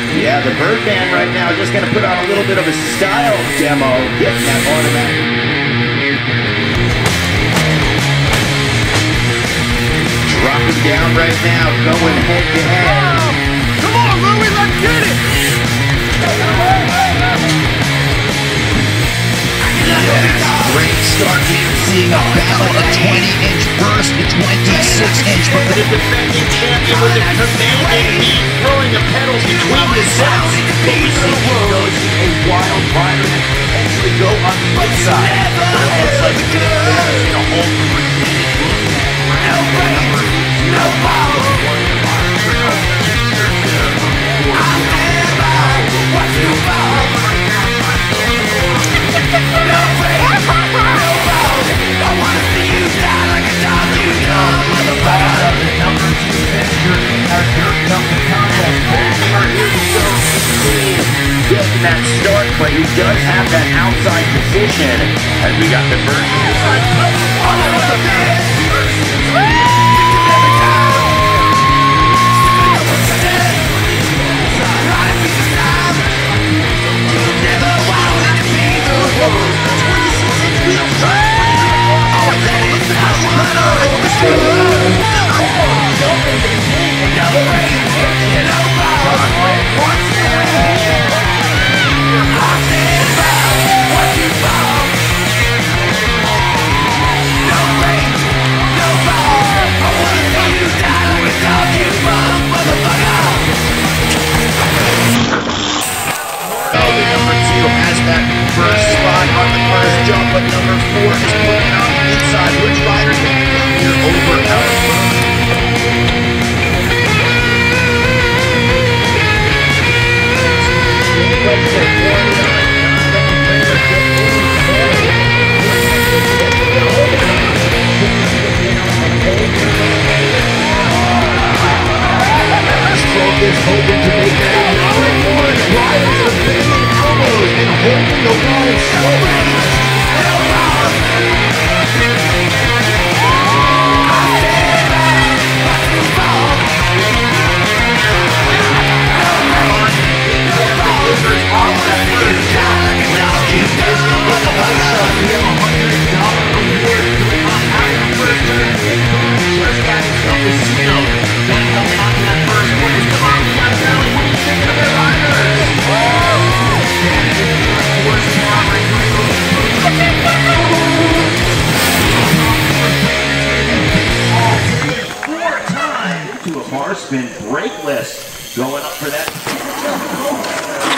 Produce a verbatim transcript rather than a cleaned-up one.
Yeah, the Birdman right now just going to put on a little bit of a style demo, getting that automatic. Dropping down right now, going head to head. Come on, Louie, let's get it! Yes, great start here, seeing a battle of twenty inch burst to twenty-six inch. But the defending champion with a commanding heat, throwing the pedals between the sets. But we see he goes a wild rider and actually go on the inside. But it looks like it's going to hold the remaining look at no break, no power. Getting that start, but he does have that outside position as we got the first spot on the first jump, but number four is putting on the inside. Which rider can get here over out of front? Is hoping to make that number one. Riders are bending elbows and holding the line so to a bar spin, brakeless, going up for that.